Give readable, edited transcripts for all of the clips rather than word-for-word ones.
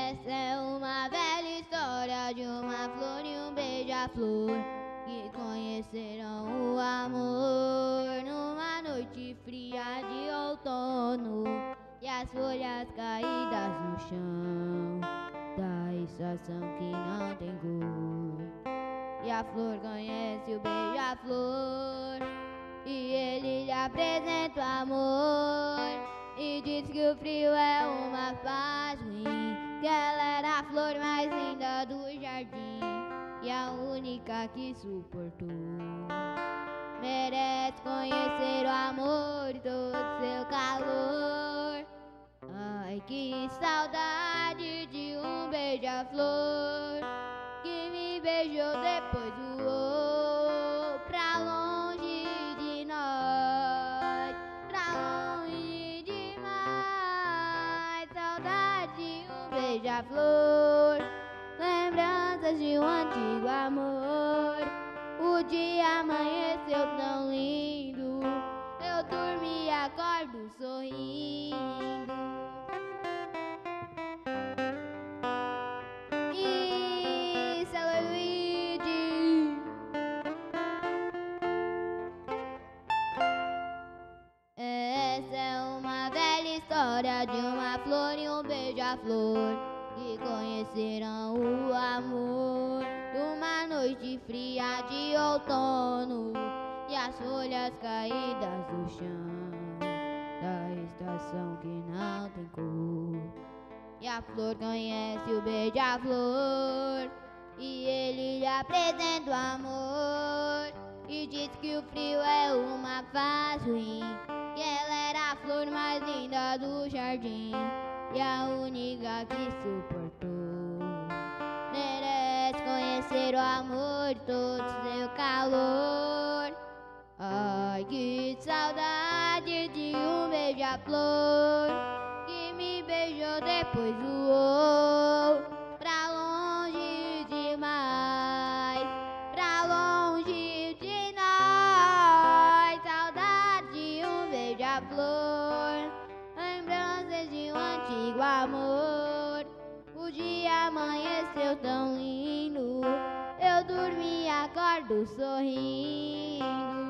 Essa é uma velha história de uma flor e um beija-flor que conheceram o amor numa noite fria de outono, e as folhas caídas no chão da estação que não tem cor. E a flor conhece o beija-flor e ele lhe apresenta o amor, e diz que o frio é uma fase ruim, que ela era a flor mais linda do jardim e a única que suportou. Merece conhecer o amor e todo seu calor. Ai, que saudade de um beija-flor que me beijou, depois voou pra longe de nós, pra longe demais. Saudade de um beija-flor, lembranças de um antigo amor. O dia amanheceu tão lindo, eu dormi e acordo sorrindo. Isso é Luigi. Essa é uma velha história de uma flor e um beija-flor que conheceram o amor numa noite fria de outono, e as folhas caídas do chão da estação que não tem cor. E a flor conhece o beija-flor e ele lhe apresenta o amor, e diz que o frio é uma fase ruim, que ela era a flor mais linda do jardim e a única que suportou. Merece conhecer o amor e todo seu calor. Ai, que saudade de um beija-flor que me beijou, depois voou pra longe demais, pra longe de nós. Saudade de um beija-flor, lembranças de um antigo amor. O dia amanheceu tão lindo, eu dormi e acordo sorrindo.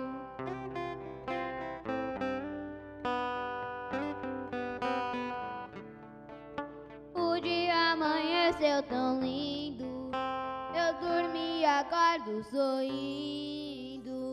O dia amanheceu tão lindo, eu dormi e acordo sorrindo.